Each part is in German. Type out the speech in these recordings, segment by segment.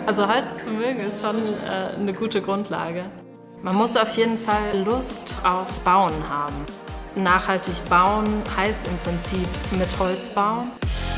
Also Holz zu mögen ist schon eine gute Grundlage. Man muss auf jeden Fall Lust auf Bauen haben. Nachhaltig bauen heißt im Prinzip mit Holz bauen.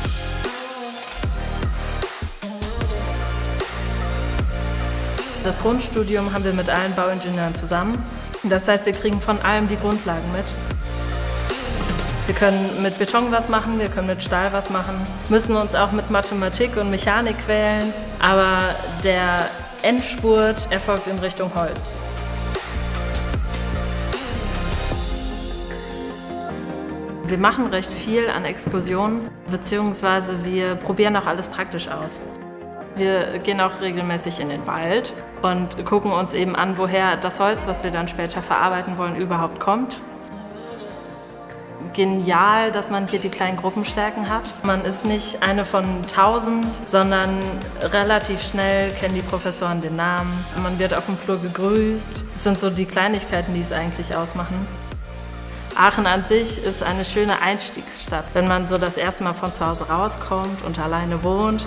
Das Grundstudium haben wir mit allen Bauingenieuren zusammen. Das heißt, wir kriegen von allem die Grundlagen mit. Wir können mit Beton was machen, wir können mit Stahl was machen, müssen uns auch mit Mathematik und Mechanik quälen, aber der Endspurt erfolgt in Richtung Holz. Wir machen recht viel an Exkursionen, beziehungsweise wir probieren auch alles praktisch aus. Wir gehen auch regelmäßig in den Wald und gucken uns eben an, woher das Holz, was wir dann später verarbeiten wollen, überhaupt kommt. Genial, dass man hier die kleinen Gruppenstärken hat. Man ist nicht eine von 1000, sondern relativ schnell kennen die Professoren den Namen. Man wird auf dem Flur gegrüßt. Das sind so die Kleinigkeiten, die es eigentlich ausmachen. Aachen an sich ist eine schöne Einstiegsstadt, wenn man so das erste Mal von zu Hause rauskommt und alleine wohnt.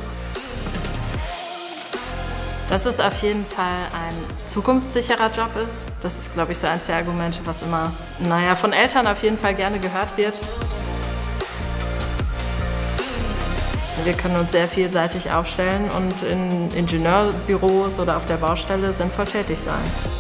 Dass es auf jeden Fall ein zukunftssicherer Job ist, das ist, glaube ich, so eins der Argumente, was immer, von Eltern auf jeden Fall gerne gehört wird. Wir können uns sehr vielseitig aufstellen und in Ingenieurbüros oder auf der Baustelle sinnvoll tätig sein.